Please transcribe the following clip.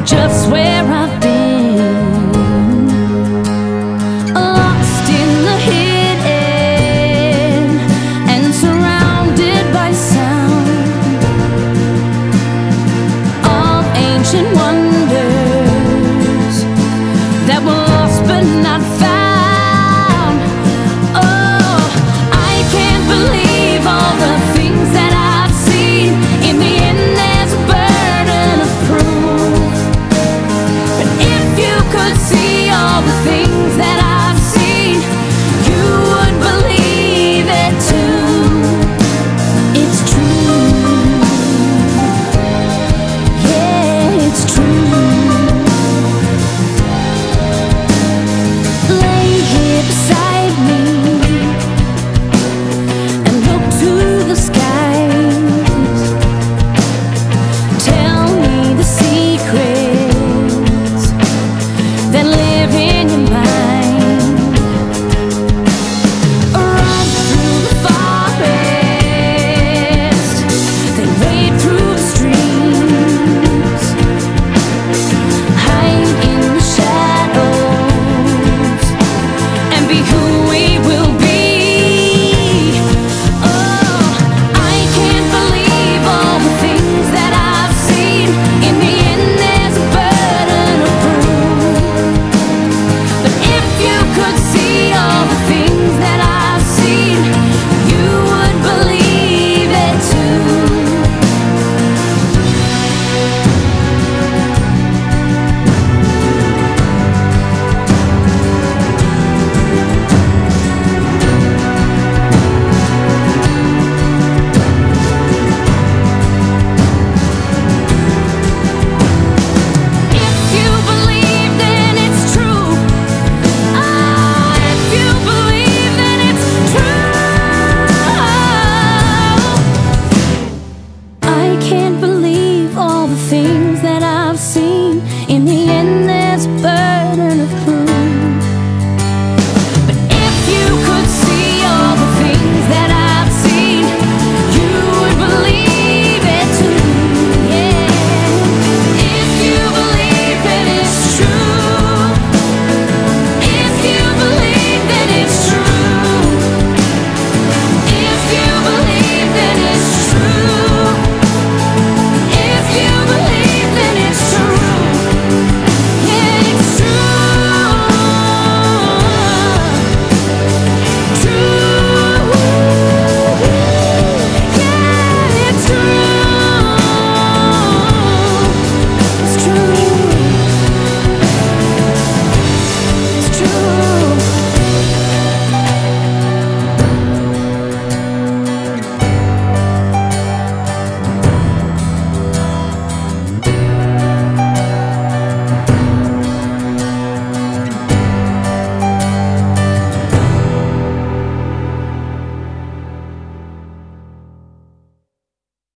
just where I've been, lost in the hidden and surrounded by sound of ancient wonders that were lost but not found. Oh, I can't believe all the things that I've seen. In the end there's a burden of proof, but if you could see all the things that I've seen, you would believe it too. It's true, yeah, it's true. Lay here beside me and look to the skies. Tell me the secrets that live in your mind. Run through the forest, then wade through the streams. Hide in the shadows and be who we will be. Oh, I can't believe all the things that I've seen. In the end there's a burden of proof, but if you could see all the things that I've seen, you would believe it too. If you believe, then it's true. If you believe, then it's true. I can't believe all the things that I've seen.